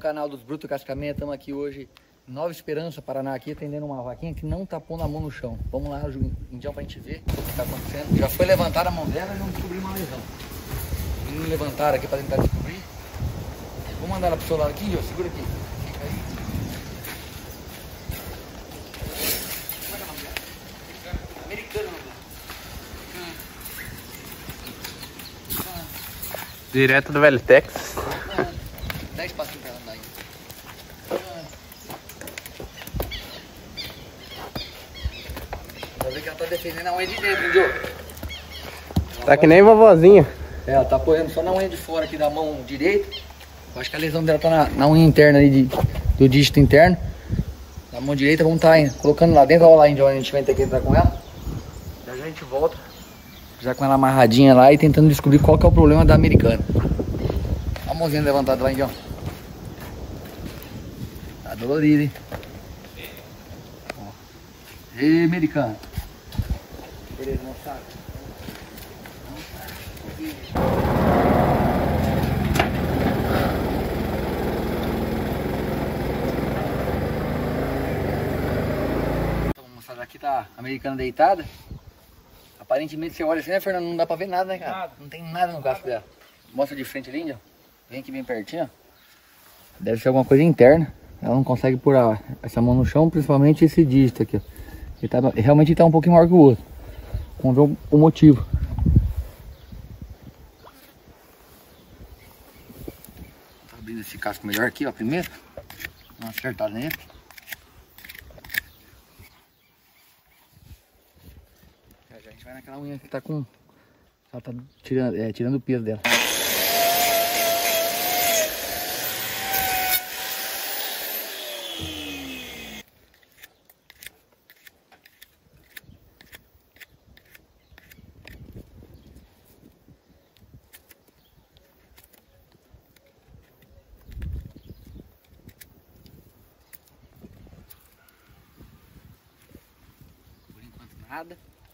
canal dos Bruto Cascamenha. Estamos aqui hoje em Nova Esperança, Paraná, aqui atendendo uma vaquinha que não tá pondo a mão no chão. Vamos lá, Indião, pra gente ver o que tá acontecendo. Já foi levantada a mão dela e não descobriu uma lesão. Vamos levantar aqui para tentar descobrir. Vou mandar ela pro seu lado aqui, ó. Segura aqui. Fica aí. Americana, meu Deus. Direto do Velho Texas. 10 passinhos pra ela andar aí. Vai ver que ela tá defendendo a unha de dentro, Indião. Tá que nem vovozinha. É, ela tá apoiando só na unha de fora aqui da mão direita. Eu acho que a lesão dela tá na unha interna ali do dígito interno. Da mão direita, vamos estar colocando lá dentro. Olha lá, Indião, a gente vai ter que entrar com ela. Já a gente volta. Já com ela amarradinha lá e tentando descobrir qual que é o problema da americana. Olha a mãozinha levantada lá, Indião. Tá dolorido, hein? Ó. Ei, americana. Beleza, moçada. Então, moçada, aqui tá a americana deitada. Aparentemente você olha assim, né, Fernando? Não dá pra ver nada, né, cara? Nada. Não tem nada no casco dela. Mostra de frente ali, Indião. Vem aqui bem pertinho, ó. Deve ser alguma coisa interna. Ela não consegue pôr essa mão no chão, principalmente esse dígito aqui, ó. Realmente tá um pouquinho maior que o outro. Vamos ver o motivo. Tá abrindo esse casco melhor aqui, ó, primeiro. Dá uma acertada nele. Já a gente vai naquela unha que tá com... Ela tá tirando o peso dela. Por enquanto nada.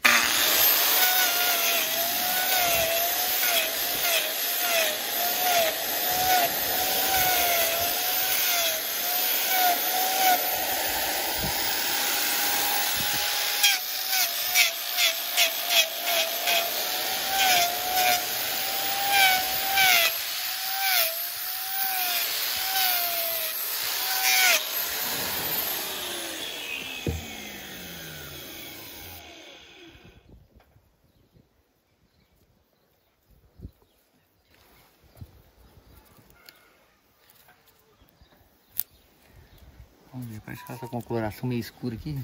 Vamos ver, parece que ela tá com uma coloração meio escura aqui.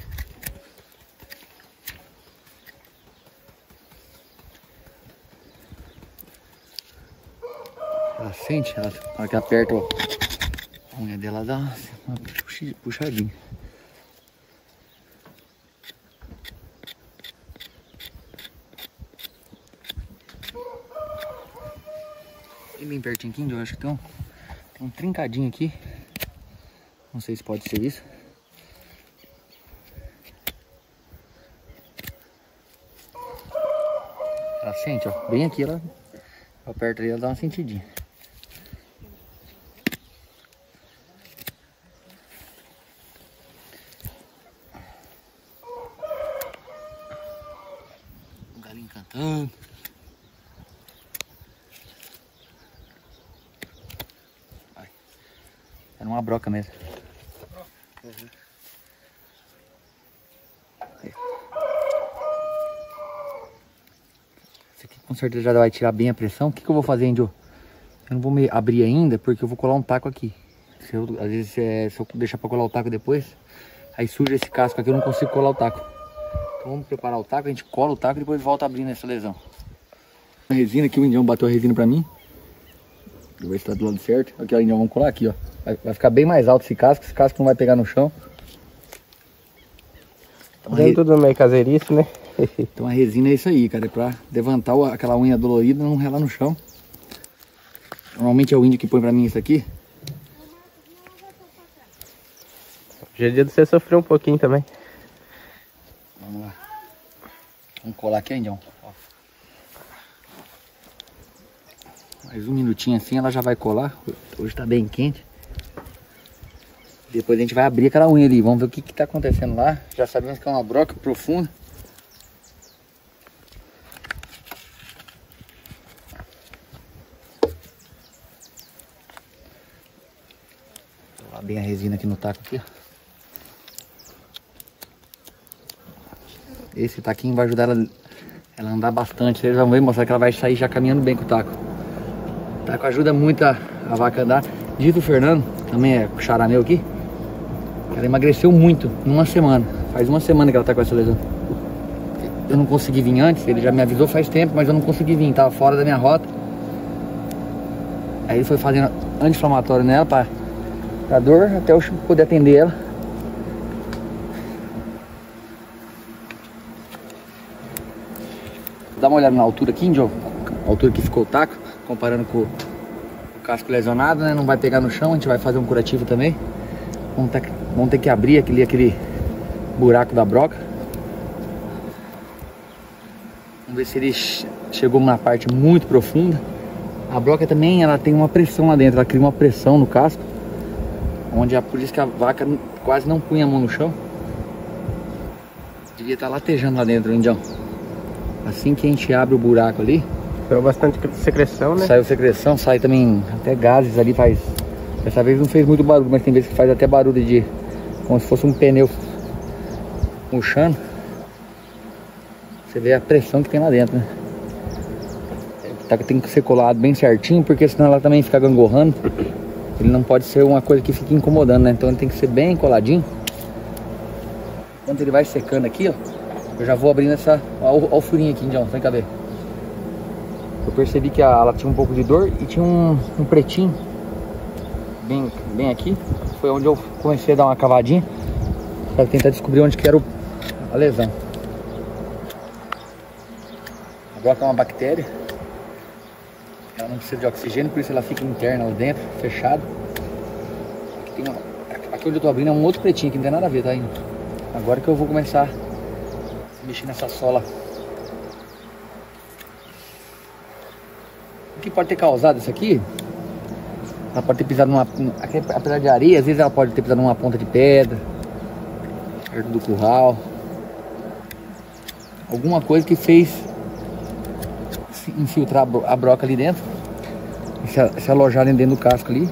Ela sente, na hora que aperta a unha dela, dá uma puxadinha. E bem pertinho aqui, eu acho que tem um trincadinho aqui. Não sei se pode ser isso. Ela sente, ó. Bem aqui, ela aperta ali, ela dá uma sentidinha. O galinho cantando. Vai. Era uma broca mesmo. Uhum. Esse aqui com certeza já vai tirar bem a pressão. O que eu vou fazer, Índio? Eu não vou me abrir ainda porque eu vou colar um taco aqui. Às vezes se eu deixar pra colar o taco depois, aí suja esse casco aqui, eu não consigo colar o taco. Então vamos preparar o taco, a gente cola o taco e depois volta abrindo essa lesão. A resina aqui, o Indião bateu a resina pra mim. Vou ver se tá do lado certo. Aqui, ó, Indião, vamos colar aqui, ó. Vai ficar bem mais alto esse casco não vai pegar no chão. Então, tudo meio caseirice, né? Então a resina é isso aí, cara, é pra levantar aquela unha dolorida e não relar no chão. Normalmente é o índio que põe pra mim isso aqui. Hoje é dia de você sofrer um pouquinho também. Vamos lá. Vamos colar aqui, Indião. Mais um minutinho assim ela já vai colar. Hoje tá bem quente. Depois a gente vai abrir aquela unha ali. Vamos ver o que que tá acontecendo lá. Já sabemos que é uma broca profunda. Vou lá bem a resina aqui no taco aqui, ó. Esse taquinho vai ajudar ela a andar bastante. Vocês vão ver, mostrar que ela vai sair já caminhando bem com o taco. O taco ajuda muito a vaca a andar. Diz o Fernando, também é xará meu aqui, ela emagreceu muito em uma semana. Faz uma semana que ela tá com essa lesão. Eu não consegui vir antes, ele já me avisou faz tempo, mas eu não consegui vir, tava fora da minha rota. Aí ele foi fazendo anti-inflamatório nela pra dor, até eu poder atender ela. Dá uma olhada na altura aqui, Joe. A altura que ficou o taco, comparando com o casco lesionado, né? Não vai pegar no chão, a gente vai fazer um curativo também. Vamos ter que abrir aquele buraco da broca. Vamos ver se ele chegou numa parte muito profunda. A broca também, ela tem uma pressão lá dentro, ela cria uma pressão no casco, onde por isso que a vaca quase não punha a mão no chão. Devia estar latejando lá dentro, Indião. Assim que a gente abre o buraco ali, saiu bastante secreção, né? Saiu secreção, sai também até gases ali, faz. Dessa vez não fez muito barulho, mas tem vezes que faz até barulho de como se fosse um pneu puxando. Você vê a pressão que tem lá dentro, né? Tem que ser colado bem certinho, porque senão ela também fica gangorrando. Ele não pode ser uma coisa que fique incomodando, né? Então ele tem que ser bem coladinho. Enquanto ele vai secando aqui, ó, eu já vou abrindo essa. Olha o furinho aqui, Indião, vem cá ver. Eu percebi que ela tinha um pouco de dor e tinha um pretinho bem aqui. Foi onde eu comecei a dar uma cavadinha para tentar descobrir onde que era a lesão. A broca é uma bactéria. Ela não precisa de oxigênio, por isso ela fica interna lá dentro, fechada. Aqui onde eu tô abrindo é um outro pretinho que não tem nada a ver, tá ainda. Agora que eu vou começar a mexer nessa sola. O que pode ter causado isso aqui? Ela pode ter pisado apesar de areia, às vezes ela pode ter pisado numa ponta de pedra, perto do curral. Alguma coisa que fez infiltrar a broca ali dentro e se alojar dentro do casco ali.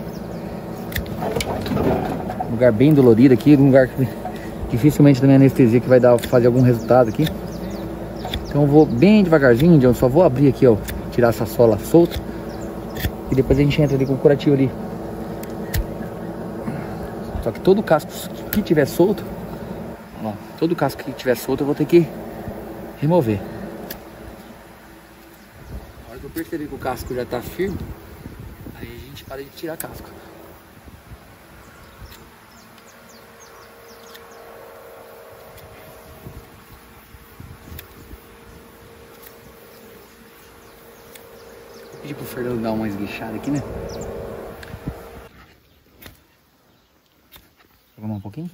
Um lugar bem dolorido aqui, um lugar que dificilmente da minha anestesia que vai fazer algum resultado aqui. Então eu vou bem devagarzinho, eu só vou abrir aqui, ó, tirar essa sola solta e depois a gente entra ali com o curativo ali. Só que todo casco que tiver solto, ó, todo casco que tiver solto eu vou ter que remover. Na hora que eu perceber que o casco já tá firme, aí a gente para de tirar casco. Vou pedir pro Fernando dar uma esguichada aqui, né? Vamos um pouquinho.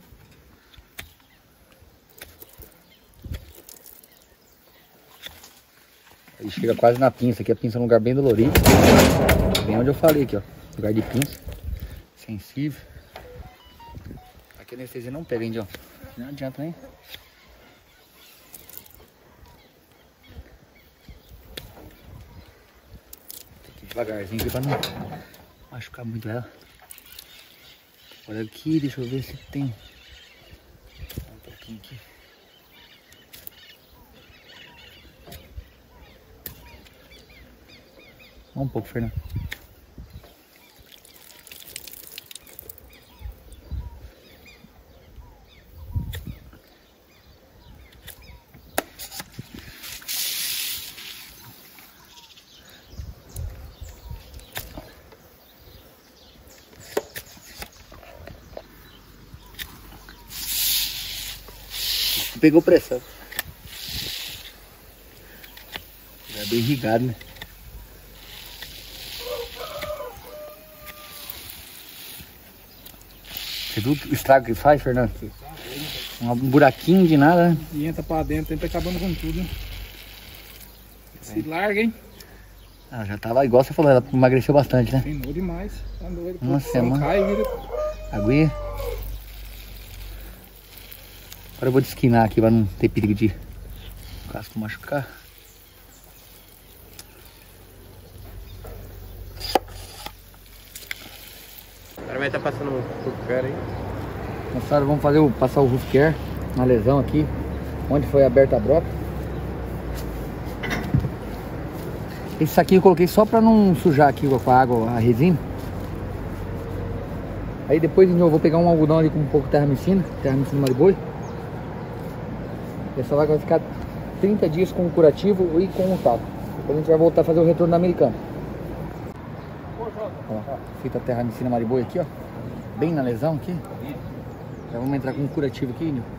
Aí chega quase na pinça. Aqui a pinça é um lugar bem dolorido. Bem onde eu falei aqui, ó. Lugar de pinça. Sensível. Aqui a anestesia não pega, hein, John? Não adianta nem. Tem que ir devagarzinho aqui pra não machucar muito ela. Olha aqui, deixa eu ver se tem um pouquinho aqui. Um pouco, Fernando. Pegou pressão. É bem irrigado, né? Você viu o estrago que faz, Fernando? Um buraquinho de nada, né? E entra pra dentro, entra acabando com tudo, né? Se larga, hein? Ah, já tava igual você falou, ela emagreceu bastante, né? Treinou demais, tá doido. Uma semana. Cai, vira... Aguinha. Agora eu vou desquinar aqui para não ter perigo de o casco machucar. Agora vai estar passando um roof care aí. Moçada, vamos passar o roof care na lesão aqui, onde foi aberta a broca. Esse aqui eu coloquei só para não sujar aqui com a água, a resina. Aí depois eu vou pegar um algodão ali com um pouco de terramicina mariboi. Essa vaca vai ficar 30 dias com o curativo e com o taco. Depois a gente vai voltar a fazer o retorno da americana. Ó, feita a terramicina mariboi aqui, ó. Bem na lesão aqui. Já vamos entrar com um curativo aqui, Nil.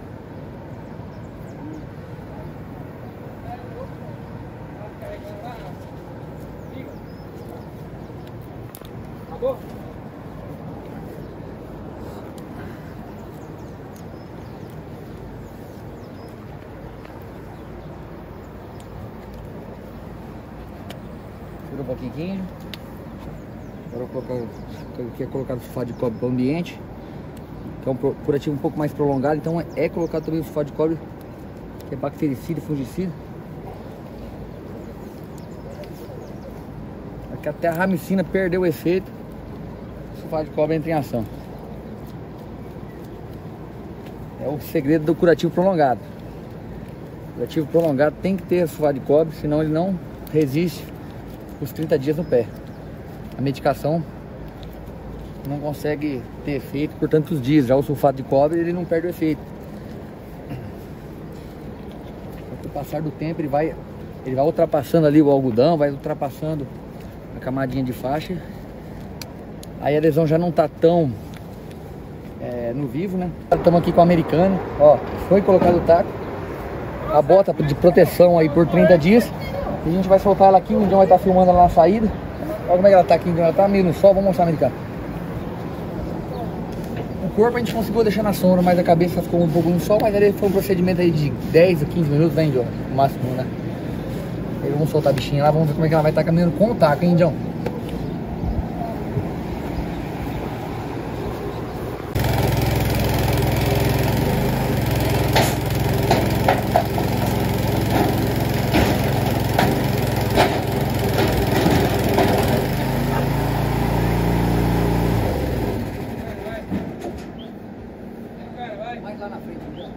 Acabou? Segura um pouquinho. Agora eu quero colocar o sulfato de cobre para o ambiente. Que é um curativo um pouco mais prolongado. Então é colocado também o sulfato de cobre, que é bactericida e fungicida. Aqui até a ramicina perdeu o efeito, o sulfato de cobre entra em ação. É o segredo do curativo prolongado. O curativo prolongado tem que ter sulfato de cobre, senão ele não resiste os 30 dias no pé. A medicação não consegue ter efeito por tantos dias. Já o sulfato de cobre, ele não perde o efeito. Com o passar do tempo ele vai ultrapassando ali o algodão, vai ultrapassando a camadinha de faixa. Aí a lesão já não tá tão no vivo, né? Estamos aqui com o americano. Ó, foi colocado o taco, a bota de proteção aí por 30 dias. E a gente vai soltar ela aqui. O Indião vai estar filmando ela na saída. Olha como é que ela tá aqui. Ela tá meio no sol. Vamos mostrar, americano. O corpo a gente conseguiu deixar na sombra, mas a cabeça ficou um pouco no sol. Mas ele foi um procedimento aí de 10 a 15 minutos, né, Indião? No máximo, né? Aí vamos soltar a bichinha lá. Vamos ver como é que ela vai estar caminhando com o taco, hein, Indião? Mais lá na frente, Indião.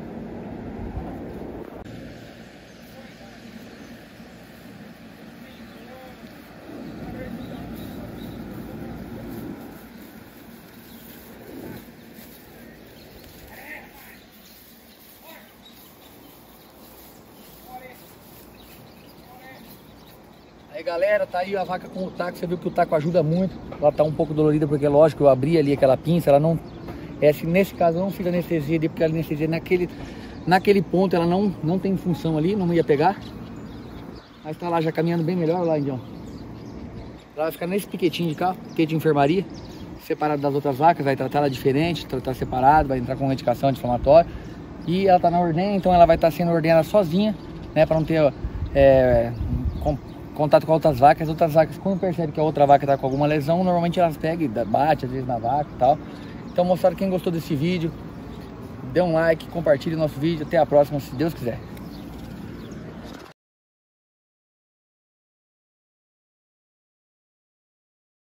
Aí galera, tá aí a vaca com o taco. Você viu que o taco ajuda muito. Ela tá um pouco dolorida porque, lógico, eu abri ali aquela pinça. Ela não... nesse caso eu não fiz anestesia ali, porque a anestesia naquele ponto ela não tem função ali, não ia pegar. Mas tá lá já caminhando bem melhor lá, Indião. Ela vai ficar nesse piquetinho de cá, piquete de enfermaria, separado das outras vacas, vai tratar ela diferente, tratar separado, vai entrar com medicação anti-inflamatória. E ela tá na ordenha, então ela vai estar sendo ordenhada sozinha, né, para não ter contato com outras vacas. As outras vacas, quando percebem que a outra vaca tá com alguma lesão, normalmente elas pegam e bate às vezes na vaca e tal. Então, moçada, quem gostou desse vídeo, dê um like, compartilhe o nosso vídeo. Até a próxima, se Deus quiser.